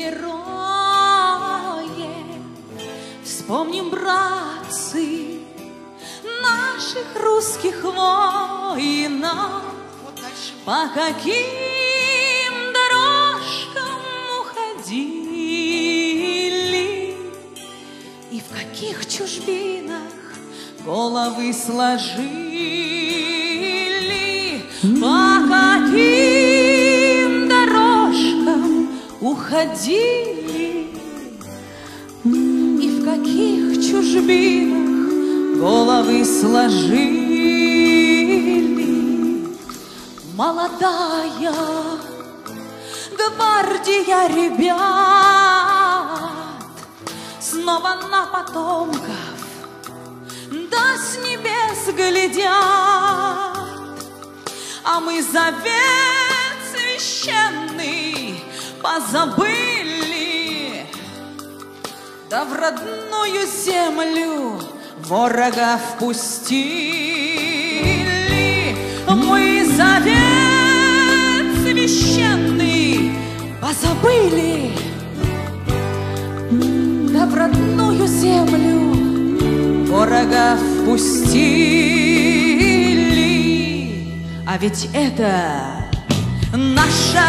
герои, вспомним, братцы, наших русских воинов, по каким дорожкам уходили и в каких чужбинах головы сложили, по каким дорожкам уходили и в каких чужбинах головы сложили. Молодая гвардия ребят снова на потомков да с небес глядят, а мы завет священный позабыли, да в родную землю ворога впустили. Мы завет священный позабыли, да в родную землю ворога впустили. А ведь это наша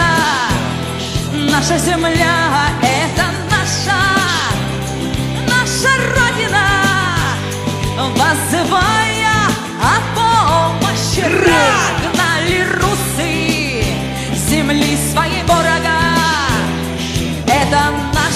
земля, это наша Родина, воззвая о помощи, гнали русы земли своей ворога. Это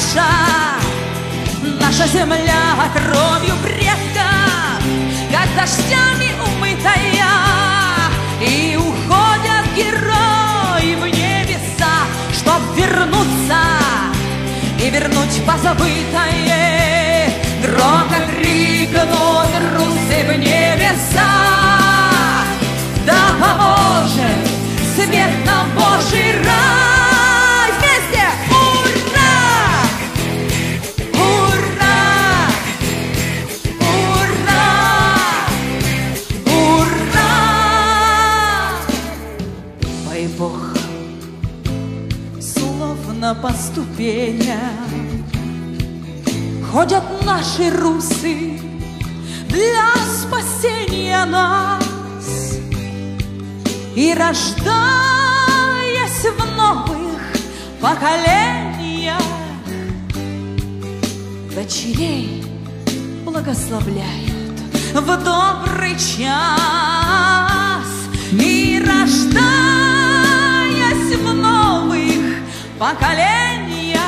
наша земля, кровью предков, как дождями умытая, и уходят герои в небеса, чтоб вернуться и вернуть позабытое. Громко крикнут русы в небеса, да поможет свет нам Божий рай. Вместе! Ура! Ура! Ура! Ура! Ой, Бог, словно по ступеням ходят наши русы для спасения нас, и рождаясь в новых поколениях, дочерей благословляют в добрый час. И рождаясь в новых поколениях,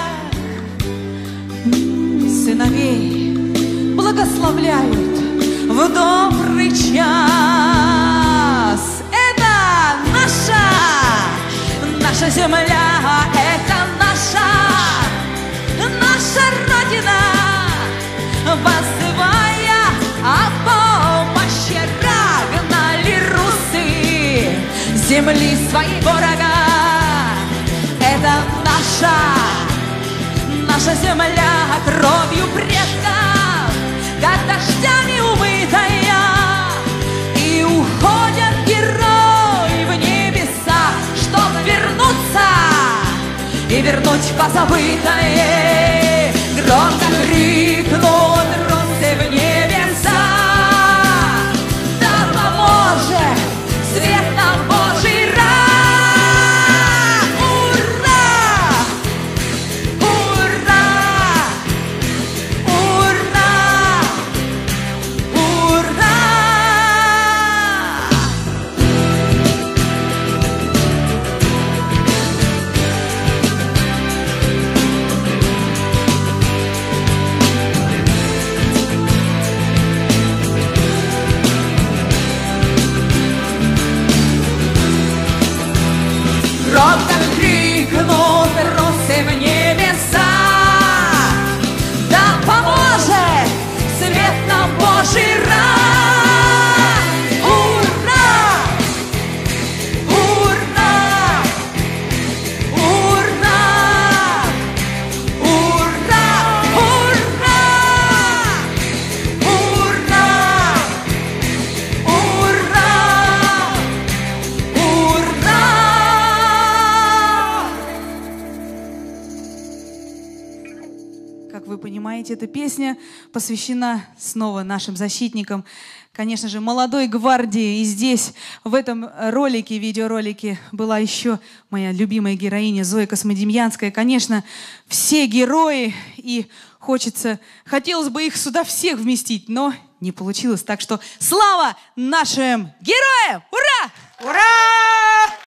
сыновей благословляют в добрый час. Это наша земля, это наша Родина, воззвая о помощи, гнали русы земли своей ворога. Это наша земля, кровью предков, как дождями умытая, и уходят герои в небеса, чтоб вернуться и вернуть позабытое. Громко крикнут русы в небеса, да поможет свет нам Божий рай. вы понимаете, эта песня посвящена снова нашим защитникам, конечно же, молодой гвардии. И здесь, в этом ролике, видеоролике, была еще моя любимая героиня Зоя Космодемьянская. Конечно, все герои, и хотелось бы их сюда всех вместить, но не получилось. Так что слава нашим героям! Ура! Ура!